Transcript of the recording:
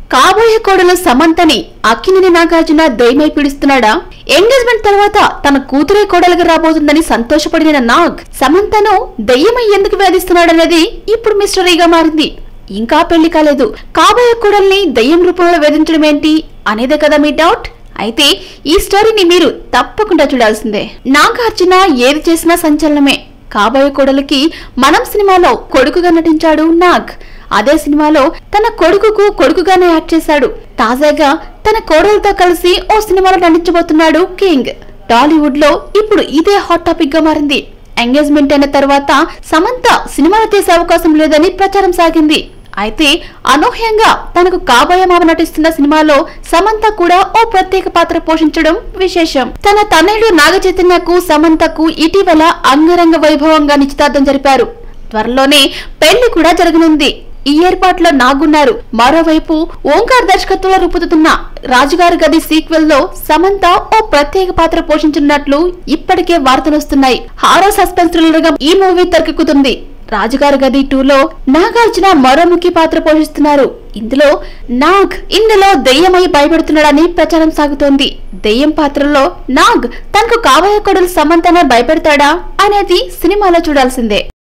కాబోయే కోడలు సమంతని అక్కినేని నాగార్జున దయ్యమై పీడిస్తున్నాడా? ఎంగేజ్మెంట్ తర్వాత తన కూతురే కోడలుగా రాబోతుందని సంతోషపడిన నాగ్ సమంతను దయ్యమై ఎందుకు వేధిస్తున్నాడనేది ఇప్పుడు మిస్టరీగా మారింది. ఇంకా పెళ్లి కాలేదు, కాబోయే కోడల్ని దయ్యం రూపంలో వేధించడం ఏంటి అనేదే కదా మీ డౌట్. అయితే ఈ స్టోరీని మీరు తప్పకుండా చూడాల్సిందే. నాగార్జున ఏది చేసినా సంచలనమే. కాబోయే కోడలికి మనం సినిమాలో కొడుకుగా నటించాడు నాగ్. అదే సినిమాలో తన కొడుకుగానే యాక్ట్ చేశాడు. తాజాగా తన కోడలతో కలిసి ఓ సినిమాలో నటించబోతున్నాడు కింగ్. టాలీవుడ్ లో ఇప్పుడు ఇదే హాట్ టాపిక్ గా మారింది. ఎంగేజ్మెంట్ అయిన తర్వాత సమంత సినిమాలో చేసే అవకాశం లేదని ప్రచారం సాగింది. అయితే అనూహ్యంగా తనకు కాబోయే మామ నటిస్తున్న సినిమాలో సమంత కూడా ఓ ప్రత్యేక పాత్ర పోషించడం విశేషం. తన తనయుడు నాగ చైతన్యకు సమంతకు ఇటీవల అంగరంగ వైభవంగా నిశ్చితార్థం జరిపారు. త్వరలోనే పెళ్లి కూడా జరగనుంది. ఈ ఏర్పాట్లో నాగున్నారు. మరోవైపు ఓంకార్ దర్శకత్వంలో రూపొందుతున్న రాజుగారి గది సీక్వెల్ లో సమంత ఓ ప్రత్యేక పాత్ర పోషించనున్నట్లు ఇప్పటికే వార్తలు వస్తున్నాయి. హారర్ సస్పెన్స్ థ్రిల్లర్ గా ఈ మూవీ తెరకెక్కుతుంది. రాజుగారి గది 2లో నాగార్జున మరో ముఖ్య పాత్ర పోషిస్తున్నారు. ఇందులో దెయ్యమై భయపెడుతున్నాడని ప్రచారం సాగుతోంది. దెయ్యం పాత్రలో నాగ్ తనకు కాబోయే కోడలు సమంతనే భయపెడతాడా అనేది సినిమాలో చూడాల్సిందే.